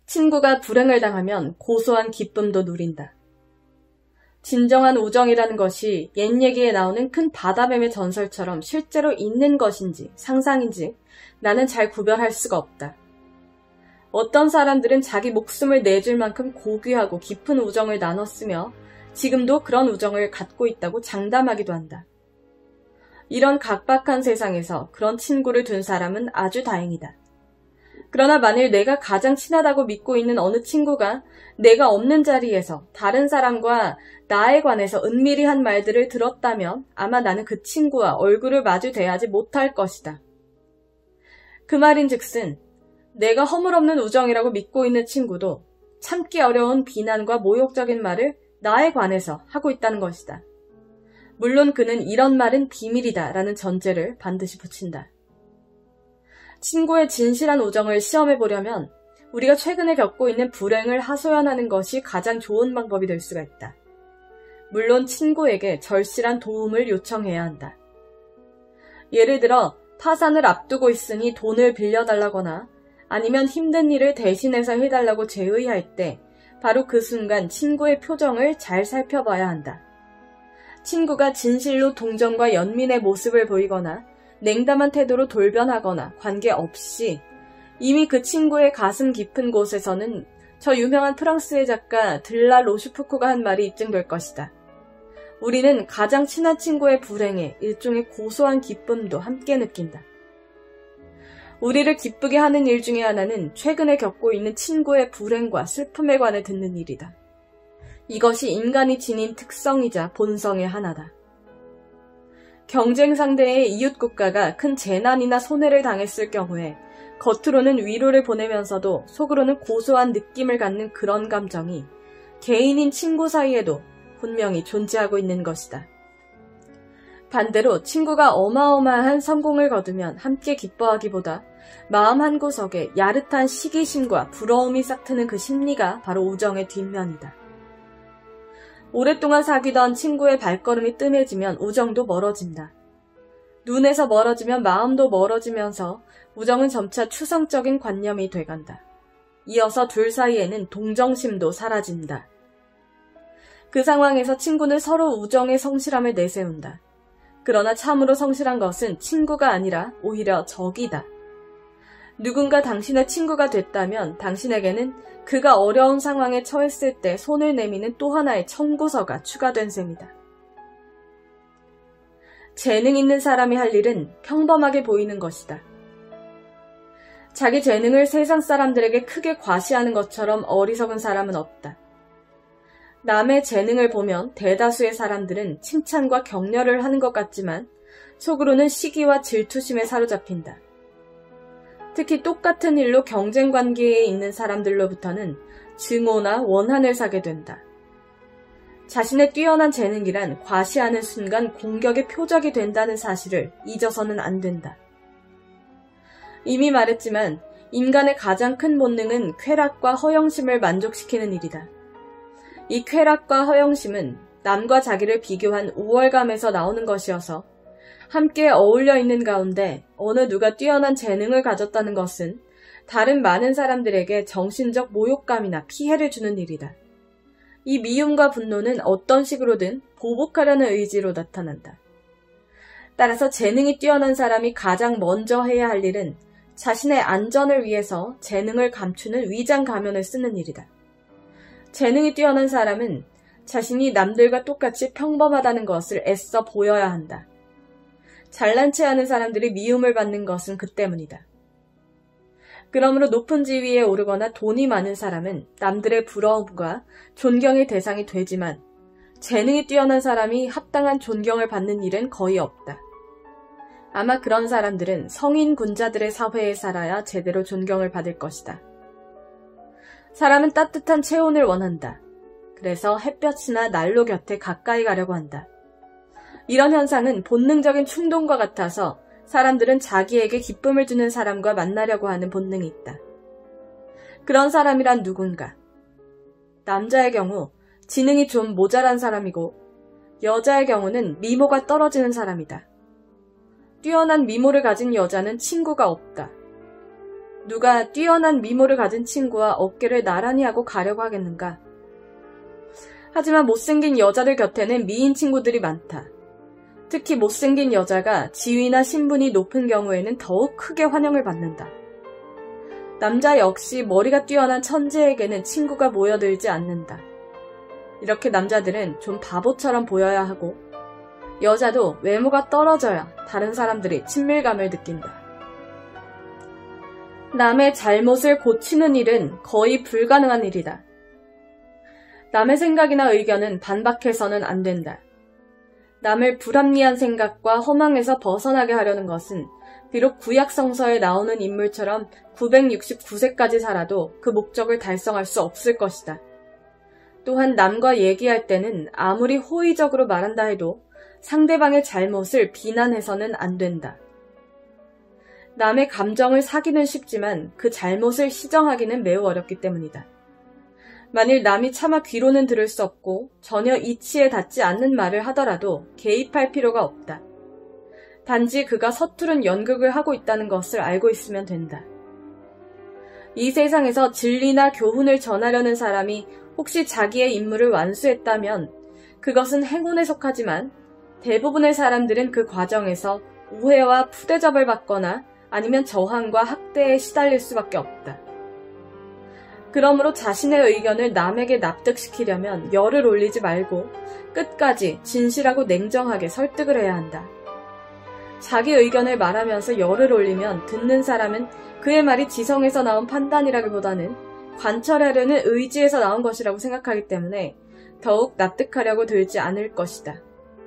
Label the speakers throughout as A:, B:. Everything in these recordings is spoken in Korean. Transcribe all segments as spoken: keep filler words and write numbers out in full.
A: 친구가 불행을 당하면 고소한 기쁨도 누린다. 진정한 우정이라는 것이 옛 얘기에 나오는 큰 바다뱀의 전설처럼 실제로 있는 것인지 상상인지 나는 잘 구별할 수가 없다. 어떤 사람들은 자기 목숨을 내줄 만큼 고귀하고 깊은 우정을 나눴으며 지금도 그런 우정을 갖고 있다고 장담하기도 한다. 이런 각박한 세상에서 그런 친구를 둔 사람은 아주 다행이다. 그러나 만일 내가 가장 친하다고 믿고 있는 어느 친구가 내가 없는 자리에서 다른 사람과 나에 관해서 은밀히 한 말들을 들었다면 아마 나는 그 친구와 얼굴을 마주 대하지 못할 것이다. 그 말인즉슨 내가 허물없는 우정이라고 믿고 있는 친구도 참기 어려운 비난과 모욕적인 말을 나에 관해서 하고 있다는 것이다. 물론 그는 이런 말은 비밀이다 라는 전제를 반드시 붙인다. 친구의 진실한 우정을 시험해보려면 우리가 최근에 겪고 있는 불행을 하소연하는 것이 가장 좋은 방법이 될 수가 있다. 물론 친구에게 절실한 도움을 요청해야 한다. 예를 들어 파산을 앞두고 있으니 돈을 빌려달라거나 아니면 힘든 일을 대신해서 해달라고 제의할 때 바로 그 순간 친구의 표정을 잘 살펴봐야 한다. 친구가 진실로 동정과 연민의 모습을 보이거나 냉담한 태도로 돌변하거나 관계없이 이미 그 친구의 가슴 깊은 곳에서는 저 유명한 프랑스의 작가 들라 로슈푸코가 한 말이 입증될 것이다. 우리는 가장 친한 친구의 불행에 일종의 고소한 기쁨도 함께 느낀다. 우리를 기쁘게 하는 일 중에 하나는 최근에 겪고 있는 친구의 불행과 슬픔에 관해 듣는 일이다. 이것이 인간이 지닌 특성이자 본성의 하나다. 경쟁 상대의 이웃 국가가 큰 재난이나 손해를 당했을 경우에 겉으로는 위로를 보내면서도 속으로는 고소한 느낌을 갖는 그런 감정이 개인인 친구 사이에도 분명히 존재하고 있는 것이다. 반대로 친구가 어마어마한 성공을 거두면 함께 기뻐하기보다 마음 한구석에 야릇한 시기심과 부러움이 싹트는 그 심리가 바로 우정의 뒷면이다. 오랫동안 사귀던 친구의 발걸음이 뜸해지면 우정도 멀어진다. 눈에서 멀어지면 마음도 멀어지면서 우정은 점차 추상적인 관념이 돼간다. 이어서 둘 사이에는 동정심도 사라진다. 그 상황에서 친구는 서로 우정의 성실함을 내세운다. 그러나 참으로 성실한 것은 친구가 아니라 오히려 적이다. 누군가 당신의 친구가 됐다면 당신에게는 그가 어려운 상황에 처했을 때 손을 내미는 또 하나의 청구서가 추가된 셈이다. 재능 있는 사람이 할 일은 평범하게 보이는 것이다. 자기 재능을 세상 사람들에게 크게 과시하는 것처럼 어리석은 사람은 없다. 남의 재능을 보면 대다수의 사람들은 칭찬과 격려를 하는 것 같지만 속으로는 시기와 질투심에 사로잡힌다. 특히 똑같은 일로 경쟁 관계에 있는 사람들로부터는 증오나 원한을 사게 된다. 자신의 뛰어난 재능이란 과시하는 순간 공격의 표적이 된다는 사실을 잊어서는 안 된다. 이미 말했지만 인간의 가장 큰 본능은 쾌락과 허영심을 만족시키는 일이다. 이 쾌락과 허영심은 남과 자기를 비교한 우월감에서 나오는 것이어서 함께 어울려 있는 가운데 어느 누가 뛰어난 재능을 가졌다는 것은 다른 많은 사람들에게 정신적 모욕감이나 피해를 주는 일이다. 이 미움과 분노는 어떤 식으로든 보복하려는 의지로 나타난다. 따라서 재능이 뛰어난 사람이 가장 먼저 해야 할 일은 자신의 안전을 위해서 재능을 감추는 위장 가면을 쓰는 일이다. 재능이 뛰어난 사람은 자신이 남들과 똑같이 평범하다는 것을 애써 보여야 한다. 잘난 체 하는 사람들이 미움을 받는 것은 그 때문이다. 그러므로 높은 지위에 오르거나 돈이 많은 사람은 남들의 부러움과 존경의 대상이 되지만 재능이 뛰어난 사람이 합당한 존경을 받는 일은 거의 없다. 아마 그런 사람들은 성인 군자들의 사회에 살아야 제대로 존경을 받을 것이다. 사람은 따뜻한 체온을 원한다. 그래서 햇볕이나 난로 곁에 가까이 가려고 한다. 이런 현상은 본능적인 충동과 같아서 사람들은 자기에게 기쁨을 주는 사람과 만나려고 하는 본능이 있다. 그런 사람이란 누군가. 남자의 경우 지능이 좀 모자란 사람이고 여자의 경우는 미모가 떨어지는 사람이다. 뛰어난 미모를 가진 여자는 친구가 없다. 누가 뛰어난 미모를 가진 친구와 어깨를 나란히 하고 가려고 하겠는가? 하지만 못생긴 여자들 곁에는 미인 친구들이 많다. 특히 못생긴 여자가 지위나 신분이 높은 경우에는 더욱 크게 환영을 받는다. 남자 역시 머리가 뛰어난 천재에게는 친구가 모여들지 않는다. 이렇게 남자들은 좀 바보처럼 보여야 하고 여자도 외모가 떨어져야 다른 사람들이 친밀감을 느낀다. 남의 잘못을 고치는 일은 거의 불가능한 일이다. 남의 생각이나 의견은 반박해서는 안 된다. 남을 불합리한 생각과 허망에서 벗어나게 하려는 것은 비록 구약성서에 나오는 인물처럼 구백육십구 세까지 살아도 그 목적을 달성할 수 없을 것이다. 또한 남과 얘기할 때는 아무리 호의적으로 말한다 해도 상대방의 잘못을 비난해서는 안 된다. 남의 감정을 사기는 쉽지만 그 잘못을 시정하기는 매우 어렵기 때문이다. 만일 남이 차마 귀로는 들을 수 없고 전혀 이치에 닿지 않는 말을 하더라도 개입할 필요가 없다. 단지 그가 서투른 연극을 하고 있다는 것을 알고 있으면 된다. 이 세상에서 진리나 교훈을 전하려는 사람이 혹시 자기의 임무를 완수했다면 그것은 행운에 속하지만 대부분의 사람들은 그 과정에서 우회와 푸대접을 받거나 아니면 저항과 학대에 시달릴 수밖에 없다. 그러므로 자신의 의견을 남에게 납득시키려면 열을 올리지 말고 끝까지 진실하고 냉정하게 설득을 해야 한다. 자기 의견을 말하면서 열을 올리면 듣는 사람은 그의 말이 지성에서 나온 판단이라기보다는 관철하려는 의지에서 나온 것이라고 생각하기 때문에 더욱 납득하려고 들지 않을 것이다.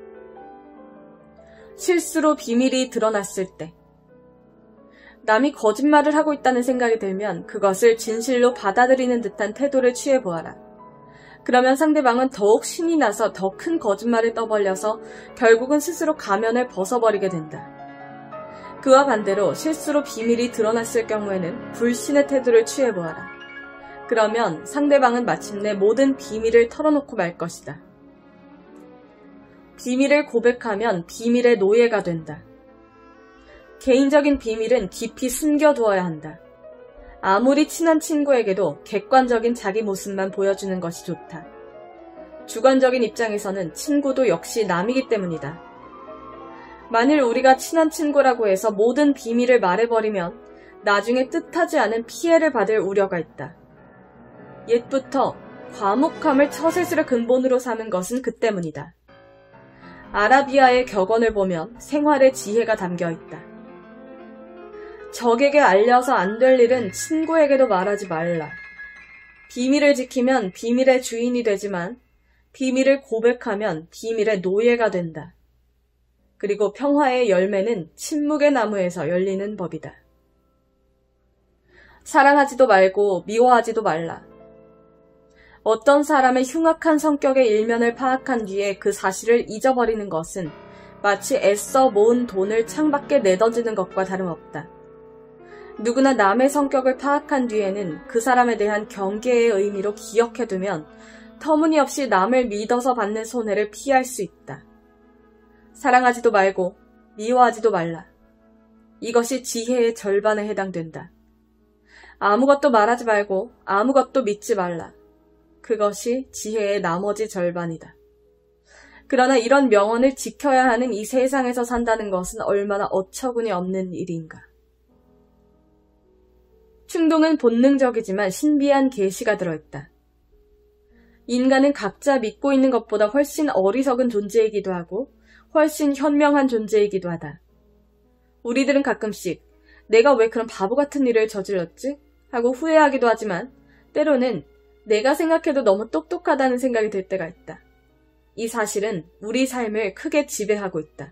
A: 실수로 비밀이 드러났을 때 남이 거짓말을 하고 있다는 생각이 들면 그것을 진실로 받아들이는 듯한 태도를 취해보아라. 그러면 상대방은 더욱 신이 나서 더 큰 거짓말을 떠벌려서 결국은 스스로 가면을 벗어버리게 된다. 그와 반대로 실수로 비밀이 드러났을 경우에는 불신의 태도를 취해보아라. 그러면 상대방은 마침내 모든 비밀을 털어놓고 말 것이다. 비밀을 고백하면 비밀의 노예가 된다. 개인적인 비밀은 깊이 숨겨두어야 한다. 아무리 친한 친구에게도 객관적인 자기 모습만 보여주는 것이 좋다. 주관적인 입장에서는 친구도 역시 남이기 때문이다. 만일 우리가 친한 친구라고 해서 모든 비밀을 말해버리면 나중에 뜻하지 않은 피해를 받을 우려가 있다. 옛부터 과묵함을 처세술의 근본으로 삼은 것은 그 때문이다. 아라비아의 격언을 보면 생활의 지혜가 담겨 있다. 적에게 알려서 안 될 일은 친구에게도 말하지 말라. 비밀을 지키면 비밀의 주인이 되지만 비밀을 고백하면 비밀의 노예가 된다. 그리고 평화의 열매는 침묵의 나무에서 열리는 법이다. 사랑하지도 말고 미워하지도 말라. 어떤 사람의 흉악한 성격의 일면을 파악한 뒤에 그 사실을 잊어버리는 것은 마치 애써 모은 돈을 창밖에 내던지는 것과 다름없다. 누구나 남의 성격을 파악한 뒤에는 그 사람에 대한 경계의 의미로 기억해두면 터무니없이 남을 믿어서 받는 손해를 피할 수 있다. 사랑하지도 말고 미워하지도 말라. 이것이 지혜의 절반에 해당된다. 아무것도 말하지 말고 아무것도 믿지 말라. 그것이 지혜의 나머지 절반이다. 그러나 이런 명언을 지켜야 하는 이 세상에서 산다는 것은 얼마나 어처구니 없는 일인가. 충동은 본능적이지만 신비한 계시가 들어있다. 인간은 각자 믿고 있는 것보다 훨씬 어리석은 존재이기도 하고 훨씬 현명한 존재이기도 하다. 우리들은 가끔씩 내가 왜 그런 바보 같은 일을 저질렀지? 하고 후회하기도 하지만 때로는 내가 생각해도 너무 똑똑하다는 생각이 들 때가 있다. 이 사실은 우리 삶을 크게 지배하고 있다.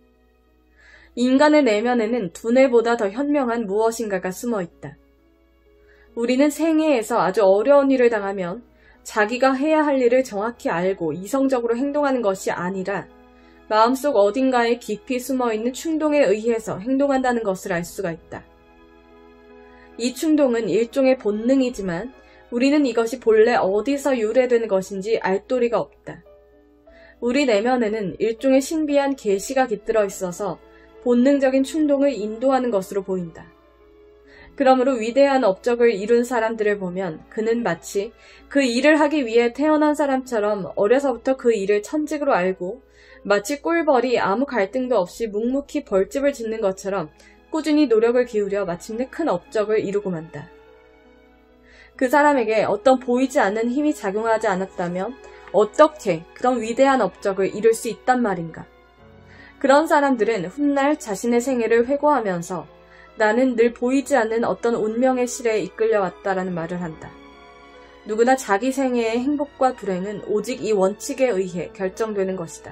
A: 인간의 내면에는 두뇌보다 더 현명한 무엇인가가 숨어 있다. 우리는 생애에서 아주 어려운 일을 당하면 자기가 해야 할 일을 정확히 알고 이성적으로 행동하는 것이 아니라 마음속 어딘가에 깊이 숨어있는 충동에 의해서 행동한다는 것을 알 수가 있다. 이 충동은 일종의 본능이지만 우리는 이것이 본래 어디서 유래되는 것인지 알 도리가 없다. 우리 내면에는 일종의 신비한 계시가 깃들어 있어서 본능적인 충동을 인도하는 것으로 보인다. 그러므로 위대한 업적을 이룬 사람들을 보면 그는 마치 그 일을 하기 위해 태어난 사람처럼 어려서부터 그 일을 천직으로 알고 마치 꿀벌이 아무 갈등도 없이 묵묵히 벌집을 짓는 것처럼 꾸준히 노력을 기울여 마침내 큰 업적을 이루고 만다. 그 사람에게 어떤 보이지 않는 힘이 작용하지 않았다면 어떻게 그런 위대한 업적을 이룰 수 있단 말인가? 그런 사람들은 훗날 자신의 생애를 회고하면서 나는 늘 보이지 않는 어떤 운명의 실에 이끌려왔다라는 말을 한다. 누구나 자기 생애의 행복과 불행은 오직 이 원칙에 의해 결정되는 것이다.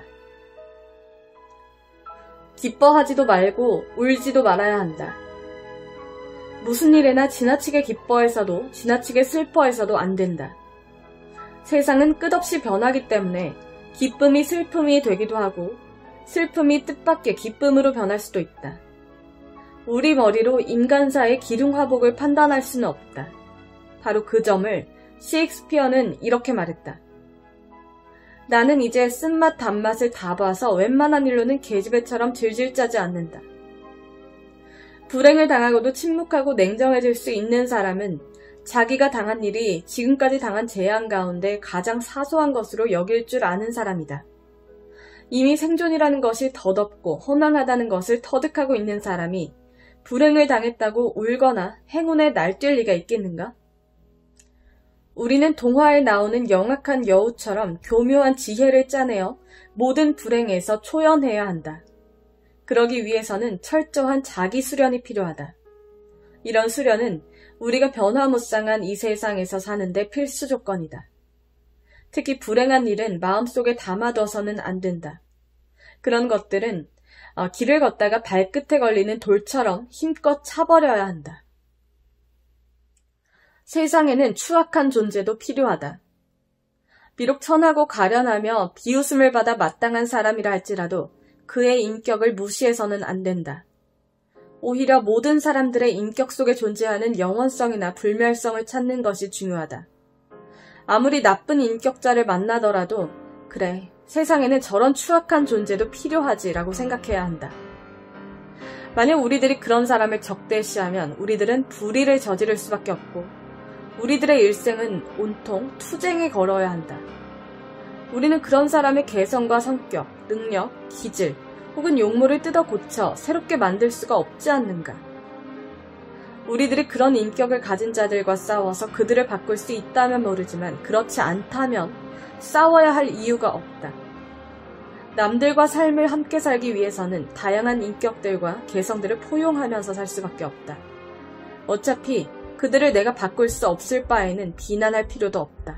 A: 기뻐하지도 말고 울지도 말아야 한다. 무슨 일에나 지나치게 기뻐해서도 지나치게 슬퍼해서도 안 된다. 세상은 끝없이 변하기 때문에 기쁨이 슬픔이 되기도 하고 슬픔이 뜻밖의 기쁨으로 변할 수도 있다. 우리 머리로 인간사의 기륭화복을 판단할 수는 없다. 바로 그 점을 셰익스피어는 이렇게 말했다. 나는 이제 쓴맛 단맛을 다 봐서 웬만한 일로는 계집애처럼 질질 짜지 않는다. 불행을 당하고도 침묵하고 냉정해질 수 있는 사람은 자기가 당한 일이 지금까지 당한 재앙 가운데 가장 사소한 것으로 여길 줄 아는 사람이다. 이미 생존이라는 것이 덧없고 허망하다는 것을 터득하고 있는 사람이 불행을 당했다고 울거나 행운에 날뛸 리가 있겠는가? 우리는 동화에 나오는 영악한 여우처럼 교묘한 지혜를 짜내어 모든 불행에서 초연해야 한다. 그러기 위해서는 철저한 자기 수련이 필요하다. 이런 수련은 우리가 변화무쌍한 이 세상에서 사는데 필수 조건이다. 특히 불행한 일은 마음속에 담아둬서는 안 된다. 그런 것들은 어, 길을 걷다가 발끝에 걸리는 돌처럼 힘껏 차버려야 한다. 세상에는 추악한 존재도 필요하다. 비록 천하고 가련하며 비웃음을 받아 마땅한 사람이라 할지라도 그의 인격을 무시해서는 안 된다. 오히려 모든 사람들의 인격 속에 존재하는 영원성이나 불멸성을 찾는 것이 중요하다. 아무리 나쁜 인격자를 만나더라도 그래, 세상에는 저런 추악한 존재도 필요하지라고 생각해야 한다. 만약 우리들이 그런 사람을 적대시하면 우리들은 불의를 저지를 수밖에 없고 우리들의 일생은 온통 투쟁에 걸어야 한다. 우리는 그런 사람의 개성과 성격, 능력, 기질 혹은 용모를 뜯어 고쳐 새롭게 만들 수가 없지 않는가. 우리들이 그런 인격을 가진 자들과 싸워서 그들을 바꿀 수 있다면 모르지만 그렇지 않다면 싸워야 할 이유가 없다. 남들과 삶을 함께 살기 위해서는 다양한 인격들과 개성들을 포용하면서 살 수밖에 없다. 어차피 그들을 내가 바꿀 수 없을 바에는 비난할 필요도 없다.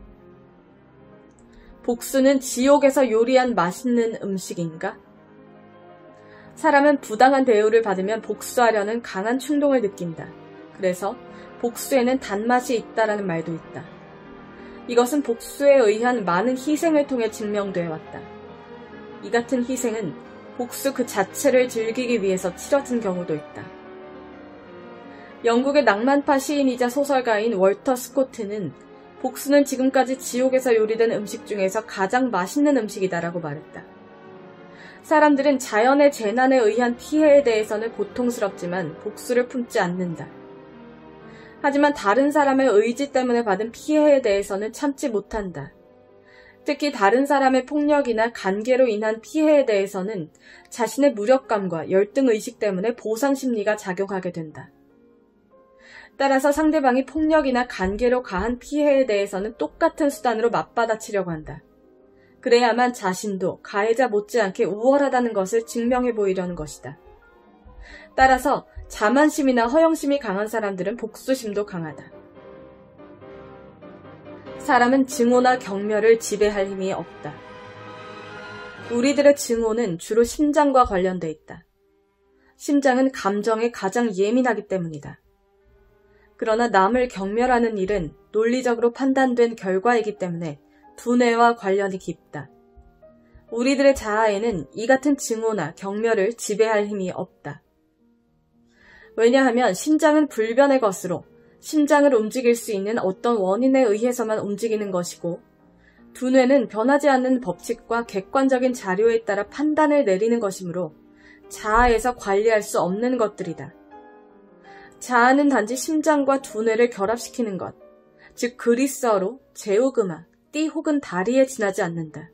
A: 복수는 지옥에서 요리한 맛있는 음식인가? 사람은 부당한 대우를 받으면 복수하려는 강한 충동을 느낀다. 그래서 복수에는 단맛이 있다라는 말도 있다. 이것은 복수에 의한 많은 희생을 통해 증명되어 왔다. 이 같은 희생은 복수 그 자체를 즐기기 위해서 치러진 경우도 있다. 영국의 낭만파 시인이자 소설가인 월터 스코트는 복수는 지금까지 지옥에서 요리된 음식 중에서 가장 맛있는 음식이다라고 말했다. 사람들은 자연의 재난에 의한 피해에 대해서는 고통스럽지만 복수를 품지 않는다. 하지만 다른 사람의 의지 때문에 받은 피해에 대해서는 참지 못한다. 특히 다른 사람의 폭력이나 간계로 인한 피해에 대해서는 자신의 무력감과 열등의식 때문에 보상심리가 작용하게 된다. 따라서 상대방이 폭력이나 간계로 가한 피해에 대해서는 똑같은 수단으로 맞받아치려고 한다. 그래야만 자신도 가해자 못지않게 우월하다는 것을 증명해 보이려는 것이다. 따라서 자만심이나 허영심이 강한 사람들은 복수심도 강하다. 사람은 증오나 경멸을 지배할 힘이 없다. 우리들의 증오는 주로 심장과 관련돼 있다. 심장은 감정에 가장 예민하기 때문이다. 그러나 남을 경멸하는 일은 논리적으로 판단된 결과이기 때문에 두뇌와 관련이 깊다. 우리들의 자아에는 이 같은 증오나 경멸을 지배할 힘이 없다. 왜냐하면 심장은 불변의 것으로 심장을 움직일 수 있는 어떤 원인에 의해서만 움직이는 것이고 두뇌는 변하지 않는 법칙과 객관적인 자료에 따라 판단을 내리는 것이므로 자아에서 관리할 수 없는 것들이다. 자아는 단지 심장과 두뇌를 결합시키는 것, 즉 그리스어로 제우그마, 띠 혹은 다리에 지나지 않는다.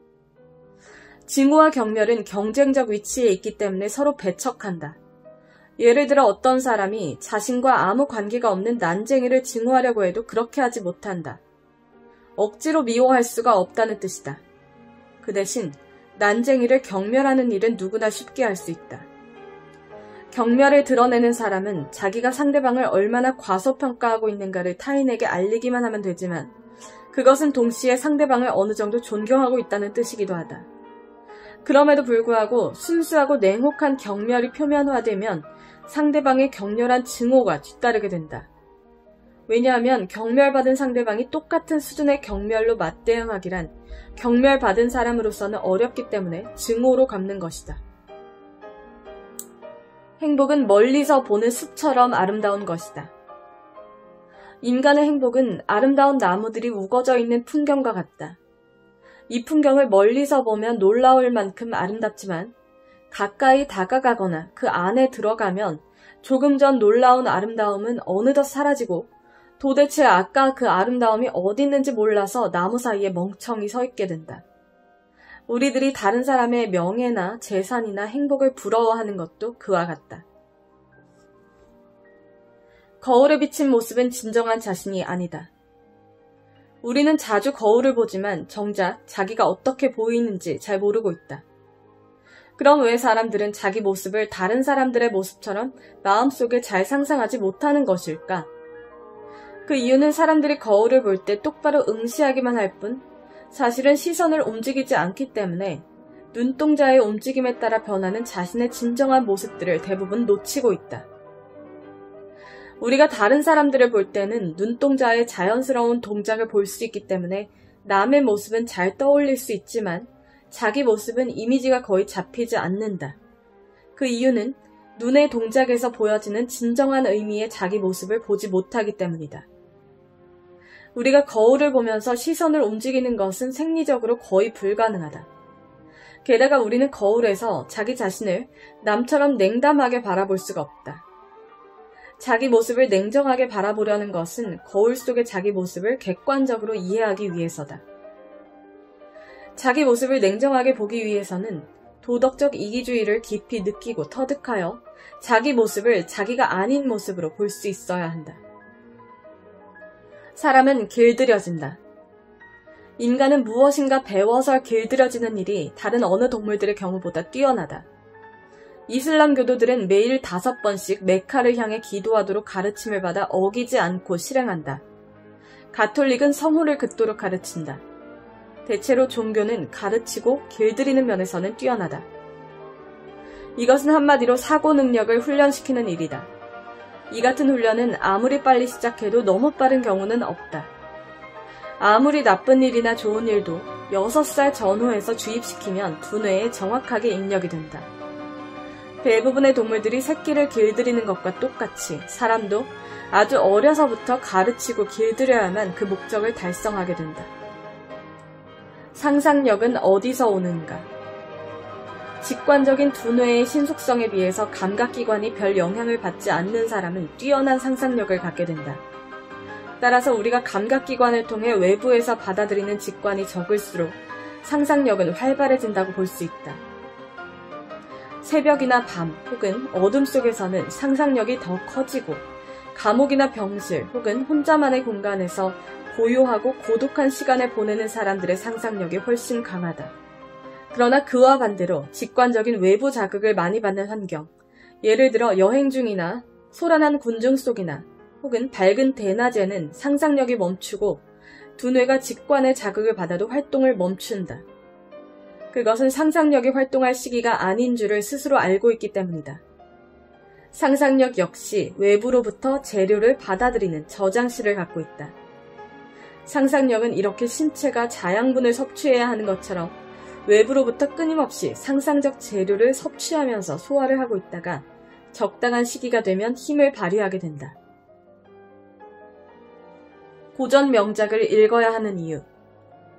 A: 증오와 경멸은 경쟁적 위치에 있기 때문에 서로 배척한다. 예를 들어 어떤 사람이 자신과 아무 관계가 없는 난쟁이를 증오하려고 해도 그렇게 하지 못한다. 억지로 미워할 수가 없다는 뜻이다. 그 대신 난쟁이를 경멸하는 일은 누구나 쉽게 할 수 있다. 경멸을 드러내는 사람은 자기가 상대방을 얼마나 과소평가하고 있는가를 타인에게 알리기만 하면 되지만 그것은 동시에 상대방을 어느 정도 존경하고 있다는 뜻이기도 하다. 그럼에도 불구하고 순수하고 냉혹한 경멸이 표면화되면 상대방의 격렬한 증오가 뒤따르게 된다. 왜냐하면 경멸받은 상대방이 똑같은 수준의 경멸로 맞대응하기란 경멸받은 사람으로서는 어렵기 때문에 증오로 갚는 것이다. 행복은 멀리서 보는 숲처럼 아름다운 것이다. 인간의 행복은 아름다운 나무들이 우거져 있는 풍경과 같다. 이 풍경을 멀리서 보면 놀라울 만큼 아름답지만 가까이 다가가거나 그 안에 들어가면 조금 전 놀라운 아름다움은 어느덧 사라지고 도대체 아까 그 아름다움이 어디 있는지 몰라서 나무 사이에 멍청이 서 있게 된다. 우리들이 다른 사람의 명예나 재산이나 행복을 부러워하는 것도 그와 같다. 거울에 비친 모습은 진정한 자신이 아니다. 우리는 자주 거울을 보지만 정작 자기가 어떻게 보이는지 잘 모르고 있다. 그럼 왜 사람들은 자기 모습을 다른 사람들의 모습처럼 마음속에 잘 상상하지 못하는 것일까? 그 이유는 사람들이 거울을 볼 때 똑바로 응시하기만 할 뿐 사실은 시선을 움직이지 않기 때문에 눈동자의 움직임에 따라 변하는 자신의 진정한 모습들을 대부분 놓치고 있다. 우리가 다른 사람들을 볼 때는 눈동자의 자연스러운 동작을 볼 수 있기 때문에 남의 모습은 잘 떠올릴 수 있지만 자기 모습은 이미지가 거의 잡히지 않는다. 그 이유는 눈의 동작에서 보여지는 진정한 의미의 자기 모습을 보지 못하기 때문이다. 우리가 거울을 보면서 시선을 움직이는 것은 생리적으로 거의 불가능하다. 게다가 우리는 거울에서 자기 자신을 남처럼 냉담하게 바라볼 수가 없다. 자기 모습을 냉정하게 바라보려는 것은 거울 속의 자기 모습을 객관적으로 이해하기 위해서다. 자기 모습을 냉정하게 보기 위해서는 도덕적 이기주의를 깊이 느끼고 터득하여 자기 모습을 자기가 아닌 모습으로 볼 수 있어야 한다. 사람은 길들여진다. 인간은 무엇인가 배워서 길들여지는 일이 다른 어느 동물들의 경우보다 뛰어나다. 이슬람 교도들은 매일 다섯 번씩 메카를 향해 기도하도록 가르침을 받아 어기지 않고 실행한다. 가톨릭은 성호를 긋도록 가르친다. 대체로 종교는 가르치고 길들이는 면에서는 뛰어나다. 이것은 한마디로 사고 능력을 훈련시키는 일이다. 이 같은 훈련은 아무리 빨리 시작해도 너무 빠른 경우는 없다. 아무리 나쁜 일이나 좋은 일도 여섯 살 전후에서 주입시키면 두뇌에 정확하게 입력이 된다. 대부분의 동물들이 새끼를 길들이는 것과 똑같이 사람도 아주 어려서부터 가르치고 길들여야만 그 목적을 달성하게 된다. 상상력은 어디서 오는가? 직관적인 두뇌의 신속성에 비해서 감각기관이 별 영향을 받지 않는 사람은 뛰어난 상상력을 갖게 된다. 따라서 우리가 감각기관을 통해 외부에서 받아들이는 직관이 적을수록 상상력은 활발해진다고 볼 수 있다. 새벽이나 밤 혹은 어둠 속에서는 상상력이 더 커지고 감옥이나 병실 혹은 혼자만의 공간에서 고요하고 고독한 시간을 보내는 사람들의 상상력이 훨씬 강하다. 그러나 그와 반대로 직관적인 외부 자극을 많이 받는 환경, 예를 들어 여행 중이나 소란한 군중 속이나 혹은 밝은 대낮에는 상상력이 멈추고 두뇌가 직관의 자극을 받아도 활동을 멈춘다. 그것은 상상력이 활동할 시기가 아닌 줄을 스스로 알고 있기 때문이다. 상상력 역시 외부로부터 재료를 받아들이는 저장실을 갖고 있다. 상상력은 이렇게 신체가 자양분을 섭취해야 하는 것처럼 외부로부터 끊임없이 상상적 재료를 섭취하면서 소화를 하고 있다가 적당한 시기가 되면 힘을 발휘하게 된다. 고전 명작을 읽어야 하는 이유.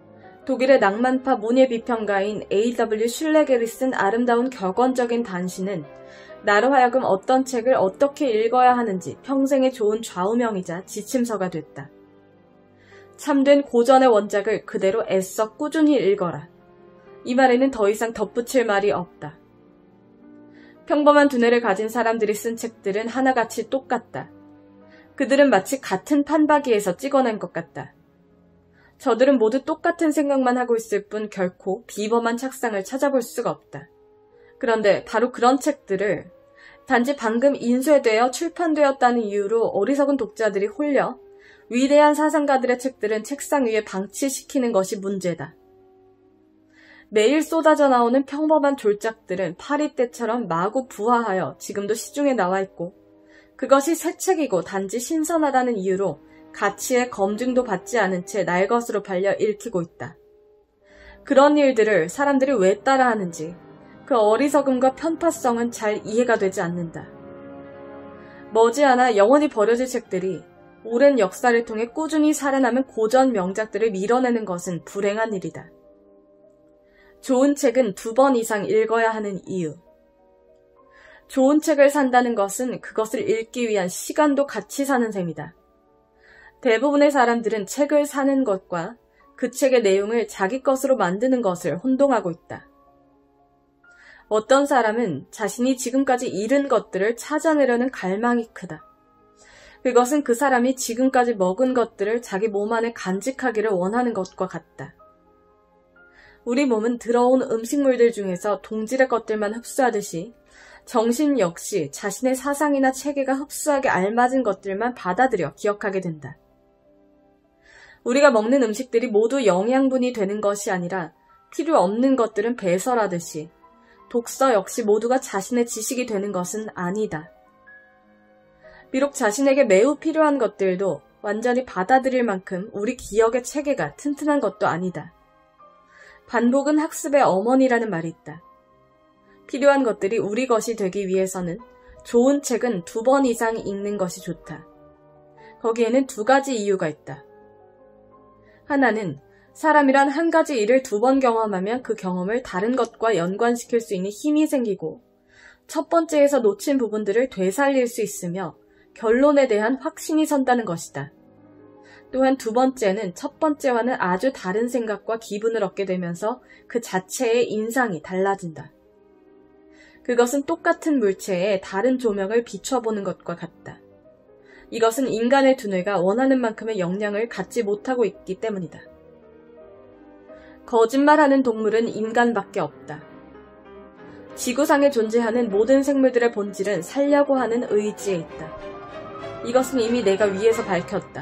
A: 독일의 낭만파 문예 비평가인 에이 더블유 슐레겔이 쓴 아름다운 격언적인 단시는 나로 하여금 어떤 책을 어떻게 읽어야 하는지 평생의 좋은 좌우명이자 지침서가 됐다. 참된 고전의 원작을 그대로 애써 꾸준히 읽어라. 이 말에는 더 이상 덧붙일 말이 없다. 평범한 두뇌를 가진 사람들이 쓴 책들은 하나같이 똑같다. 그들은 마치 같은 판박이에서 찍어낸 것 같다. 저들은 모두 똑같은 생각만 하고 있을 뿐 결코 비범한 착상을 찾아볼 수가 없다. 그런데 바로 그런 책들을 단지 방금 인쇄되어 출판되었다는 이유로 어리석은 독자들이 홀려 위대한 사상가들의 책들은 책상 위에 방치시키는 것이 문제다. 매일 쏟아져 나오는 평범한 졸작들은 파리 때처럼 마구 부화하여 지금도 시중에 나와 있고 그것이 새 책이고 단지 신선하다는 이유로 가치의 검증도 받지 않은 채 날 것으로 팔려 읽히고 있다. 그런 일들을 사람들이 왜 따라하는지 그 어리석음과 편파성은 잘 이해가 되지 않는다. 머지않아 영원히 버려질 책들이 오랜 역사를 통해 꾸준히 살아남은 고전 명작들을 밀어내는 것은 불행한 일이다. 좋은 책은 두 번 이상 읽어야 하는 이유. 좋은 책을 산다는 것은 그것을 읽기 위한 시간도 같이 사는 셈이다. 대부분의 사람들은 책을 사는 것과 그 책의 내용을 자기 것으로 만드는 것을 혼동하고 있다. 어떤 사람은 자신이 지금까지 잃은 것들을 찾아내려는 갈망이 크다. 그것은 그 사람이 지금까지 먹은 것들을 자기 몸 안에 간직하기를 원하는 것과 같다. 우리 몸은 들어온 음식물들 중에서 동질의 것들만 흡수하듯이 정신 역시 자신의 사상이나 체계가 흡수하기 알맞은 것들만 받아들여 기억하게 된다. 우리가 먹는 음식들이 모두 영양분이 되는 것이 아니라 필요 없는 것들은 배설하듯이 독서 역시 모두가 자신의 지식이 되는 것은 아니다. 비록 자신에게 매우 필요한 것들도 완전히 받아들일 만큼 우리 기억의 체계가 튼튼한 것도 아니다. 반복은 학습의 어머니라는 말이 있다. 필요한 것들이 우리 것이 되기 위해서는 좋은 책은 두 번 이상 읽는 것이 좋다. 거기에는 두 가지 이유가 있다. 하나는 사람이란 한 가지 일을 두 번 경험하면 그 경험을 다른 것과 연관시킬 수 있는 힘이 생기고 첫 번째에서 놓친 부분들을 되살릴 수 있으며 결론에 대한 확신이 선다는 것이다. 또한 두 번째는 첫 번째와는 아주 다른 생각과 기분을 얻게 되면서 그 자체의 인상이 달라진다. 그것은 똑같은 물체에 다른 조명을 비춰보는 것과 같다. 이것은 인간의 두뇌가 원하는 만큼의 역량을 갖지 못하고 있기 때문이다. 거짓말하는 동물은 인간밖에 없다. 지구상에 존재하는 모든 생물들의 본질은 살려고 하는 의지에 있다. 이것은 이미 내가 위에서 밝혔다.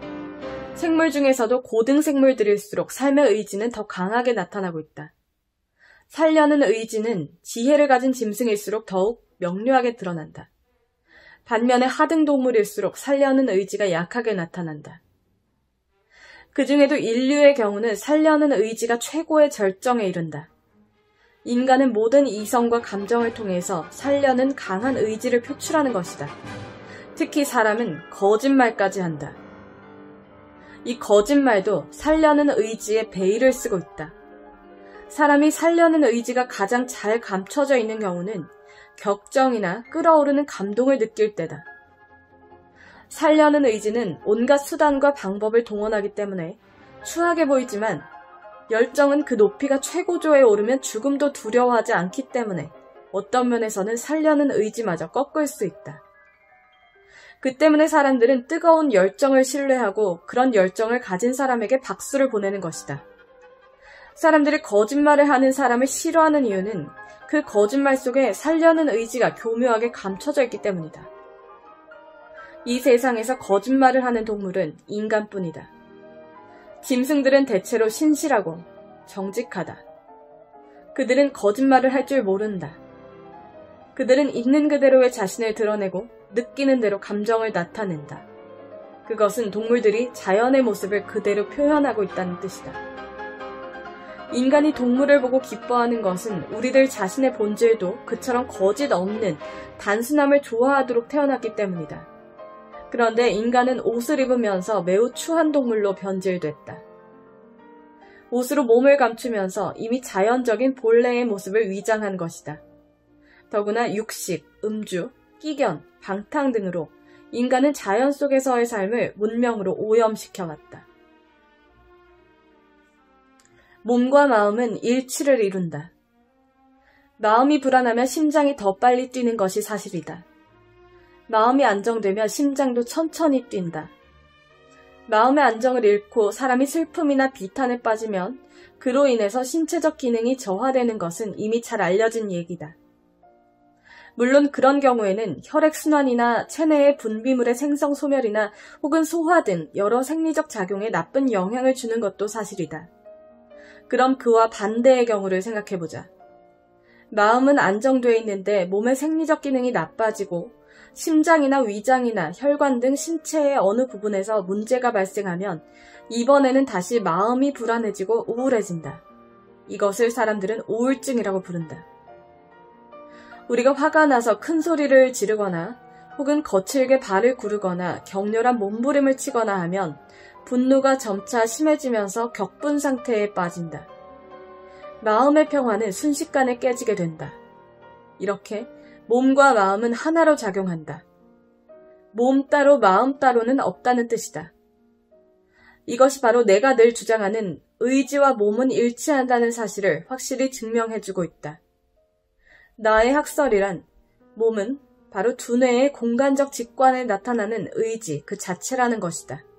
A: 생물 중에서도 고등 생물들일수록 삶의 의지는 더 강하게 나타나고 있다. 살려는 의지는 지혜를 가진 짐승일수록 더욱 명료하게 드러난다. 반면에 하등 동물일수록 살려는 의지가 약하게 나타난다. 그 중에도 인류의 경우는 살려는 의지가 최고의 절정에 이른다. 인간은 모든 이성과 감정을 통해서 살려는 강한 의지를 표출하는 것이다. 특히 사람은 거짓말까지 한다. 이 거짓말도 살려는 의지에 베일을 쓰고 있다. 사람이 살려는 의지가 가장 잘 감춰져 있는 경우는 격정이나 끓어오르는 감동을 느낄 때다. 살려는 의지는 온갖 수단과 방법을 동원하기 때문에 추하게 보이지만 열정은 그 높이가 최고조에 오르면 죽음도 두려워하지 않기 때문에 어떤 면에서는 살려는 의지마저 꺾을 수 있다. 그 때문에 사람들은 뜨거운 열정을 신뢰하고 그런 열정을 가진 사람에게 박수를 보내는 것이다. 사람들이 거짓말을 하는 사람을 싫어하는 이유는 그 거짓말 속에 살려는 의지가 교묘하게 감춰져 있기 때문이다. 이 세상에서 거짓말을 하는 동물은 인간뿐이다. 짐승들은 대체로 신실하고 정직하다. 그들은 거짓말을 할 줄 모른다. 그들은 있는 그대로의 자신을 드러내고 느끼는 대로 감정을 나타낸다. 그것은 동물들이 자연의 모습을 그대로 표현하고 있다는 뜻이다. 인간이 동물을 보고 기뻐하는 것은 우리들 자신의 본질도 그처럼 거짓 없는 단순함을 좋아하도록 태어났기 때문이다. 그런데 인간은 옷을 입으면서 매우 추한 동물로 변질됐다. 옷으로 몸을 감추면서 이미 자연적인 본래의 모습을 위장한 것이다. 더구나 육식, 음주, 끼견, 방탕 등으로 인간은 자연 속에서의 삶을 문명으로 오염시켜왔다. 몸과 마음은 일치를 이룬다. 마음이 불안하면 심장이 더 빨리 뛰는 것이 사실이다. 마음이 안정되면 심장도 천천히 뛴다. 마음의 안정을 잃고 사람이 슬픔이나 비탄에 빠지면 그로 인해서 신체적 기능이 저하되는 것은 이미 잘 알려진 얘기다. 물론 그런 경우에는 혈액순환이나 체내의 분비물의 생성 소멸이나 혹은 소화 등 여러 생리적 작용에 나쁜 영향을 주는 것도 사실이다. 그럼 그와 반대의 경우를 생각해보자. 마음은 안정되어 있는데 몸의 생리적 기능이 나빠지고 심장이나 위장이나 혈관 등 신체의 어느 부분에서 문제가 발생하면 이번에는 다시 마음이 불안해지고 우울해진다. 이것을 사람들은 우울증이라고 부른다. 우리가 화가 나서 큰 소리를 지르거나 혹은 거칠게 발을 구르거나 격렬한 몸부림을 치거나 하면 분노가 점차 심해지면서 격분 상태에 빠진다. 마음의 평화는 순식간에 깨지게 된다. 이렇게 몸과 마음은 하나로 작용한다. 몸 따로 마음 따로는 없다는 뜻이다. 이것이 바로 내가 늘 주장하는 의지와 몸은 일치한다는 사실을 확실히 증명해주고 있다. 나의 학설이란 몸은 바로 두뇌의 공간적 직관에 나타나는 의지 그 자체라는 것이다.